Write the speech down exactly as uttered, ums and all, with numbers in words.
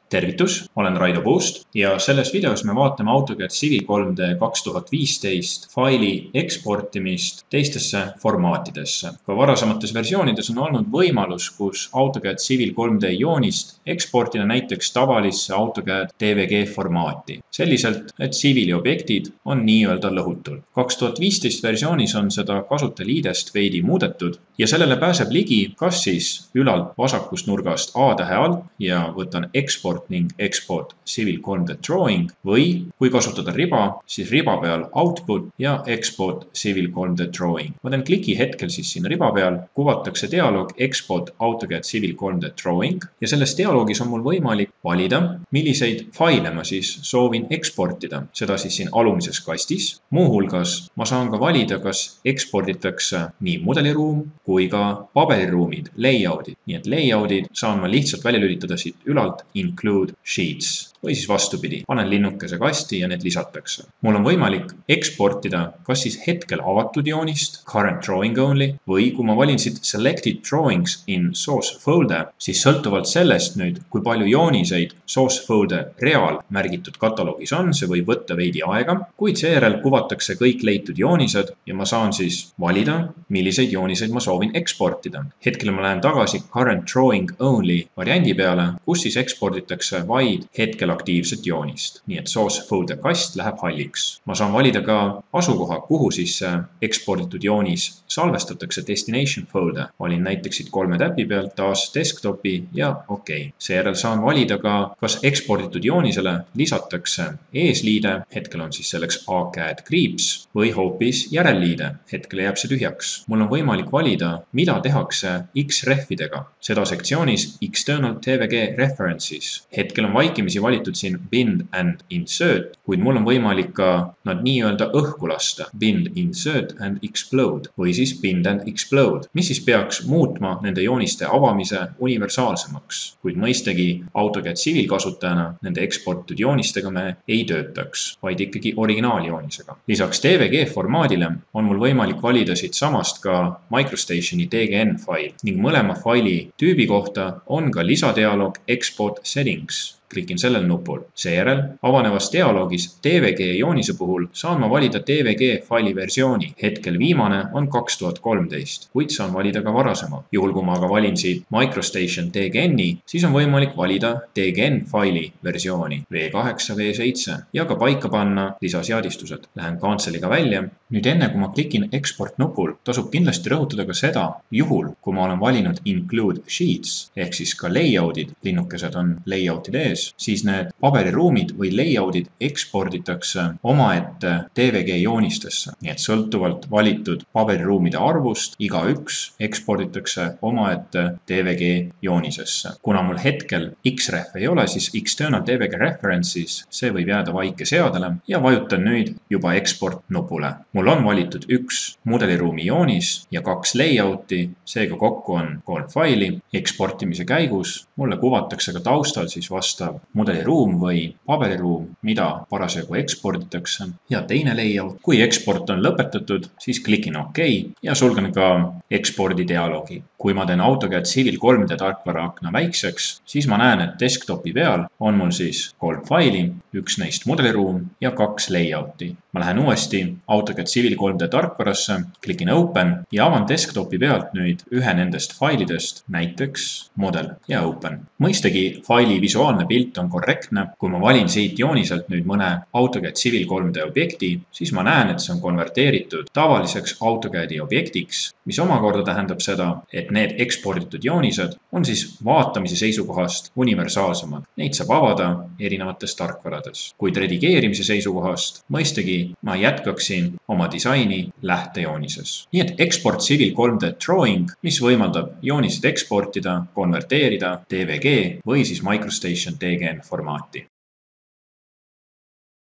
Tervitus, olen Raido Puust ja selles videos me vaatame AutoCAD Civil kolm D kaks tuhat viisteist faili eksportimist teistesse formaatidesse. Ka varasemates versioonides on olnud võimalus, kus AutoCAD Civil kolm D joonist eksportida näiteks tavalisse AutoCAD D V G formaati. Selliselt, et Civili objektid on nii-öelda lõhutul. kaks tuhat viisteist versioonis on seda kasutajaliidest veidi muudetud ja sellele pääseb ligi kas siis ülalt vasakust nurgast A tähe all ja võtan export ning export Civil kolm D drawing või kui kasutada riba, siis riba peal output ja export Civil kolm D drawing. Ma teen kliki hetkel siis siin riba peal, kuvatakse dialoog export AutoCAD Civil kolm D drawing ja selles dialoogis on mul võimalik valida, milliseid faile ma siis soovin eksportida. Seda siis siin alumises kastis. Muuhulgas ma saan ka valida, kas eksporditakse nii mudeliruum kui ka paberiruumid, layoutid. Nii et layoutid saan ma lihtsalt välja lülitada siit ülalt include sheets või siis vastupidi, panen linnukese kasti ja need lisatakse. Mul on võimalik eksportida kas siis hetkel avatud joonist, current drawing only, või kui ma valin siit selected drawings in source folder, siis sõltuvalt sellest nüüd, kui palju jooniseid source folder real märgitud kataloogis on, see võib võtta veidi aega, kuid seejärel kuvatakse kõik leitud joonised ja ma saan siis valida, milliseid jooniseid ma soovin eksportida. Hetkel ma lähen tagasi current drawing only variandi peale, kus siis eksporditakse vaid hetkel aktiivset joonist. Nii et source folder kast läheb halliks. Ma saan valida ka asukoha, kuhu siis eksporditud joonis salvestatakse destination folder. Valin näiteks siit kolme täpi pealt taas desktopi ja OK. Seejärel saan valida ka, kas eksporditud joonisele lisatakse eesliide, hetkel on siis selleks A C A D kriips või hoopis järelliide, hetkel jääb see tühjaks. Mul on võimalik valida, mida tehakse X-refidega. Seda sektsioonis External D V G References. Hetkel on vaikimisi valitud siin bind and insert, kuid mul on võimalik ka nad nii-öelda õhku lasta. Bind, insert and explode või siis bind and explode, mis siis peaks muutma nende jooniste avamise universaalsemaks. Kuid mõistagi AutoCAD Civil kasutajana nende eksportitud joonistega me ei töötaks, vaid ikkagi originaaljoonisega. Lisaks D V G formaadile on mul võimalik valida siit samast ka MicroStationi D G N fail ning mõlema faili tüübi kohta on ka lisadialoog export settings. Klikin sellel nupul. Seejärel avanevas dialoogis D V G joonise puhul saan ma valida D V G faili versiooni. Hetkel viimane on kaks tuhat kolmteist, kuid saan valida ka varasema. Juhul kui ma aga valin siit MicroStation D G N-i, siis on võimalik valida D G N faili versiooni V kaheksa, V seitse ja ka paika panna lisaseadistused. Lähen kantseliga välja. Nüüd enne, kui ma klikin export nupul, tasub kindlasti rõhutada ka seda, juhul kui ma olen valinud include sheets ehk siis ka layoutid, linnukesed on layoutid ees, siis need paberiruumid või layoutid eksporditakse omaette D V G joonistesse. Nii et sõltuvalt valitud paberiruumide arvust, igaüks eksporditakse omaette D V G joonisesse. Kuna mul hetkel X-ref ei ole, siis External D V G References, see võib jääda vaike seadele ja vajutan nüüd juba export nupule. Mul on valitud üks mudeliruumi joonis ja kaks layouti, seega kokku on kolm faili. Eksportimise käigus mulle kuvatakse ka taustal siis vastav mudeliruum või paberiruum, mida parasjagu eksporditakse ja teine layout. Kui eksport on lõpetatud, siis klikin OK ja sulgen ka ekspordi dialoogi. Kui ma teen AutoCAD Civil kolm D tarkvara akna väikseks, siis ma näen, et desktopi peal on mul siis kolm faili, üks neist mudeliruum ja kaks layouti. Ma lähen uuesti AutoCAD Civil kolm D tarkvarasse, klikin Open ja avan desktopi pealt nüüd ühe nendest failidest, näiteks model ja Open. Mõistagi faili visuaalne pilt on korrektne. Kui ma valin siit jooniselt nüüd mõne AutoCAD Civil kolm D objekti, siis ma näen, et see on konverteeritud tavaliseks AutoCADi objektiks, mis omakorda tähendab seda, et need eksporditud joonised on siis vaatamise seisukohast universaalsemad. Neid saab avada erinevates tarkvarades. Kuid redigeerimise seisukohast mõistagi ma jätkaksin oma disaini lähtejoonises. Nii et export Civil kolm D drawing, mis võimaldab joonised eksportida, konverteerida D V G või siis MicroStation D G N formaati.